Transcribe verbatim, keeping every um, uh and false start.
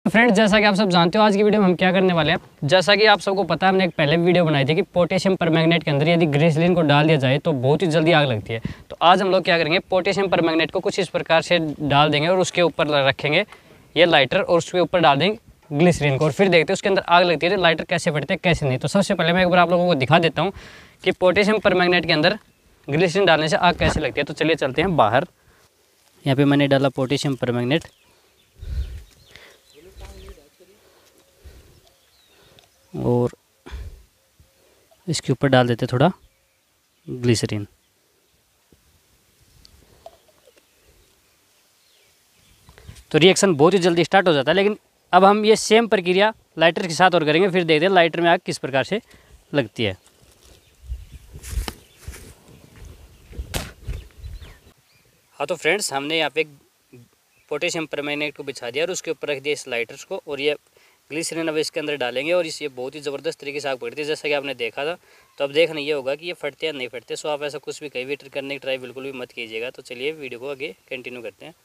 Friends, जैसा कि आप सब जानते हो आज की वीडियो में हम क्या करने वाले हैं। जैसा कि आप सबको पता है, हमने एक पहले वीडियो बनाई थी कि पोटेशियम परमैंगनेट के अंदर यदि ग्लिसरीन को डाल दिया जाए तो बहुत ही जल्दी आग लगती है। तो आज हम लोग क्या करेंगे, पोटेशियम परमैंगनेट को कुछ इस प्रकार से डाल देंगे और उसके ऊपर रखेंगे ये लाइटर और उसके ऊपर डाल देंगे ग्लिसरीन को, और फिर देखते हैं उसके अंदर आग लगती है तो लाइटर कैसे फटते हैं कैसे नहीं। तो सबसे पहले मैं एक बार आप लोगों को दिखा देता हूँ कि पोटेशियम परमैंगनेट के अंदर ग्लिसरीन डालने से आग कैसे लगती है। तो चलिए चलते हैं बाहर। यहाँ पे मैंने डाला पोटेशियम परमैंगनेट और इसके ऊपर डाल देते थोड़ा ग्लिसरीन। तो रिएक्शन बहुत ही जल्दी स्टार्ट हो जाता है। लेकिन अब हम ये सेम प्रक्रिया लाइटर के साथ और करेंगे, फिर देखते हैं लाइटर में आग किस प्रकार से लगती है। हाँ तो फ्रेंड्स, हमने यहाँ पे पोटेशियम परमैंगनेट को बिछा दिया और उसके ऊपर रख दिया इस लाइटर्स को, और ये ग्लिसरीन अब इसके अंदर डालेंगे और इस ये बहुत ही ज़बरदस्त तरीके से आग पड़ती है जैसा कि आपने देखा था। तो अब देखना ये होगा कि ये फटते या नहीं फटते। सो आप ऐसा कुछ भी कहीं भी करने की ट्राई बिल्कुल भी मत कीजिएगा। तो चलिए वीडियो को आगे कंटिन्यू करते हैं।